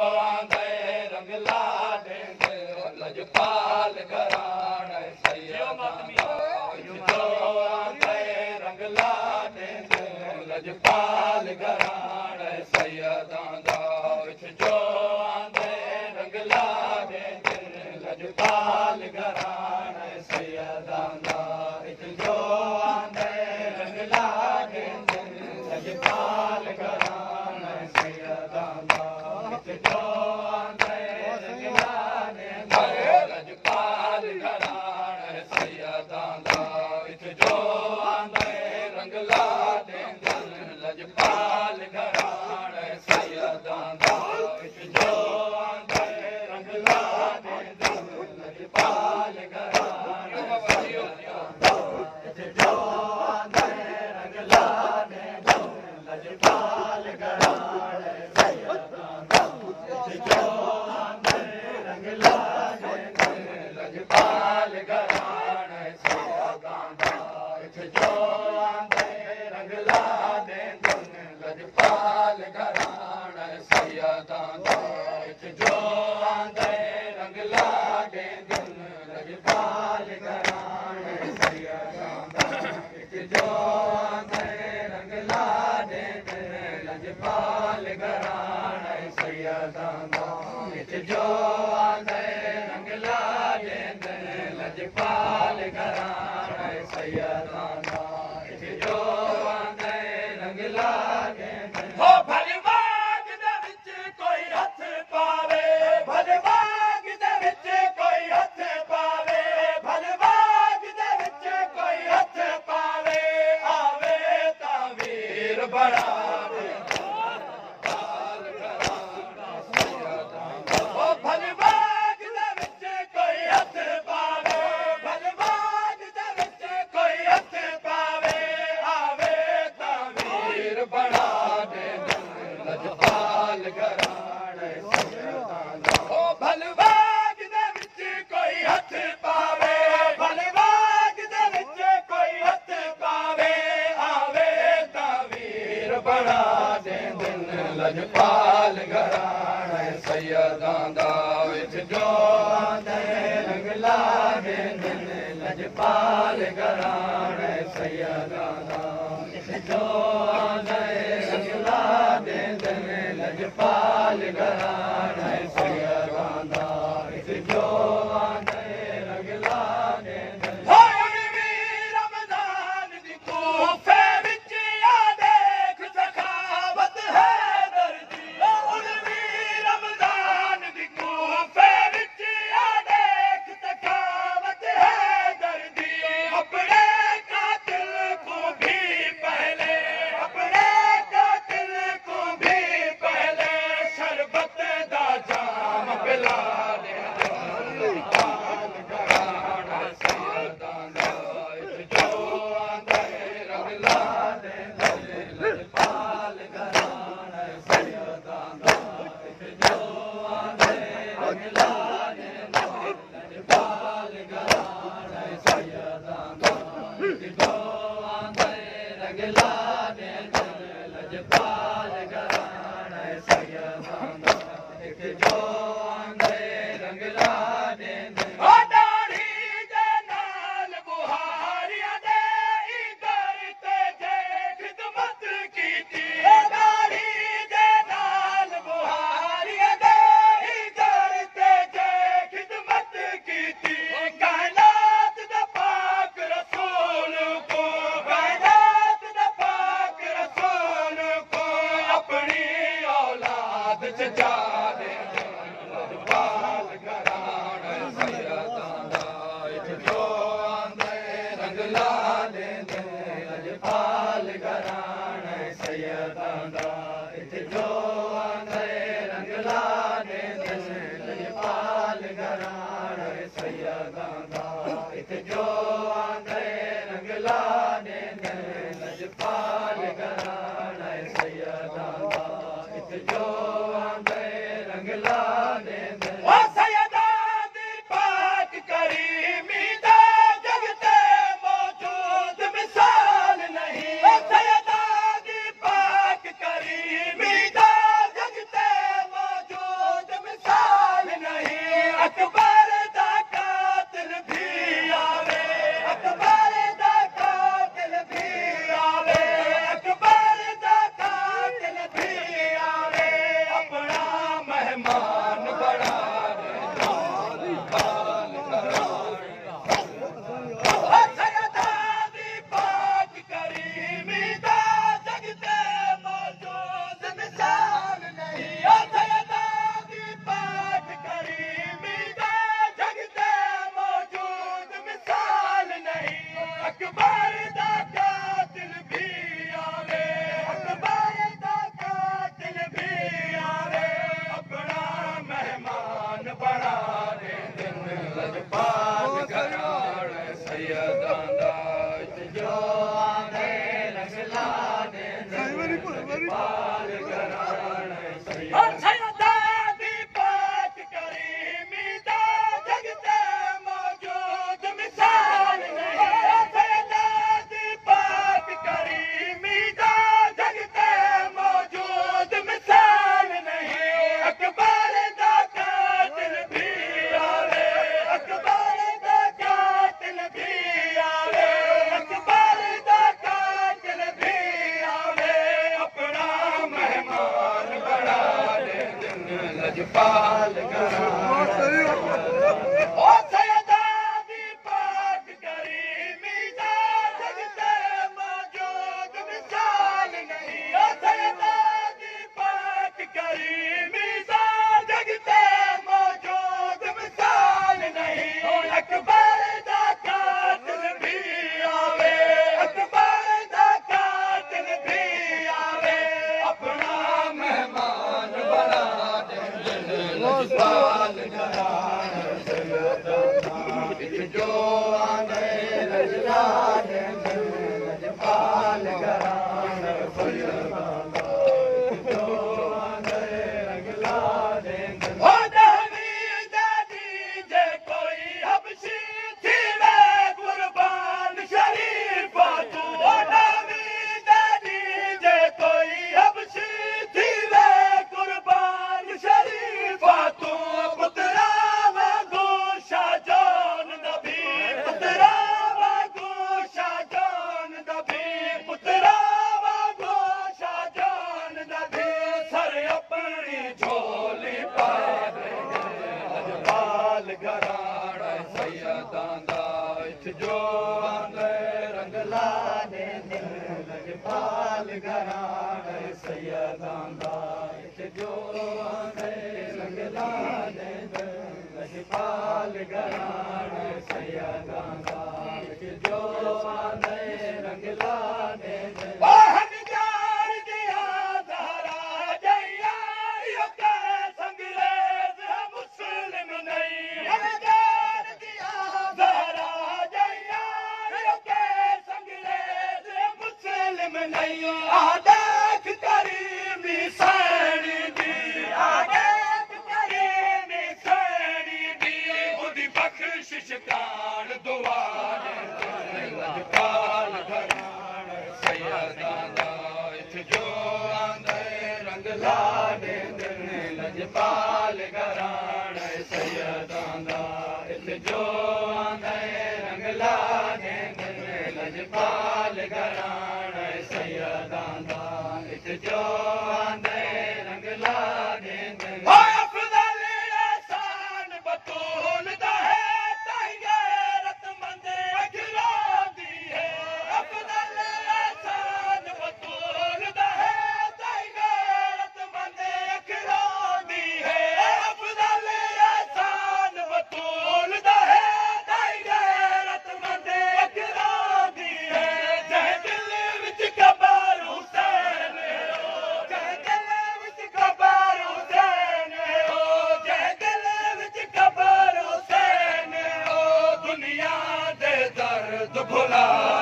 आंदे रंग लाडे लजपाल घराण सैयदा जो आंदे रंग लाडे लजपाल घराण सैयदा जो आंदे रंग लाडे लजपाल घराण सैयदा जो आंदे रंग लाडे लजपाल घराण सैयदा जो आंदे रंग लाडे लजपाल घराण सैयदा जो आंदे रंग लाडे लजपाल घराण सैयदा जो आंदे रंग लाडे लजपाल घराण जो आंदे रंग लाडे लजपाल घराण सैयदा जो आंदे रंग लाडे लजपाल घराण सैयदा जो आंदे रंग लाडे लजपाल घराण सैयदा जो आंदे रंग लाडे लजपाल घराण सैयदा जो आंदे रंग लाडे लजपाल घराण सैयदा जो आंदे रंग लाडे लजपाल घराण सैयदा जो आंदे रंग लाडे हो भले बाग दे विच कोई हथ पावे भले बाग दे विच कोई हथ पावे भले बाग दे विच कोई हथ पावे आवे तां वीर बनावे ओ भले बाग दे विच कोई हथ पावे भले बाग दे विच कोई हथ पावे आवे तां वीर बनावे लजपाल घराण सैयदा ओ भले बाग दे विच कोई हथ पावे भले बाग दे विच कोई हथ पावे आवे तां वीर बना दे लजपाल घराण सैयदा जो आंदे रंग लाडे लजपाल घराण सैयदा जो आंदे रंग लाडे लजपाल घराण सैयदा जो आंदे रंग लाडे रमजान दी कूफे विच आ देख सखावत है दर्दी रमजान दी कूफे विच आ देख सखावत है दर्दी अपने कातिल को भी पहले अपने कातिल को भी पहले शरबत दा जाम पिला दे लजपाल घराण सैयदा जो आंदे रंग लाडे लजपाल घराण सैयदा जो आंदे रंग लाडे लजपाल घराण सैयदा जो आंदे रंग लाडे लजपाल घराण सैयदा जो आंदे रंग लाडे ओ दाढ़ी दे नाल बुहारियां दे इधर ते जे खिदमत कीती दाढ़ी दे नाल बुहारियां दे इधर ते जे खिदमत कीती कायनात दा पाक रसूल को कायनात दा पाक रसूल को अपनी औलाद च जा दे लजपाल घराण सैयदा जो आंदे रंग लाडे लजपाल घराण सैयदा जो आंदे रंग लाडे लजपाल घराण सैयदा जो आंदे रंग लाडे लजपाल घराण सैयदा जो आंदे रंग लाडे ओ सैयदा दी पाक करीमी दा जगते मौजूद मिसाल नहीं ओ सैयदा दी पाक करीमी दा जगते मौजूद मेहमान बना दे भुला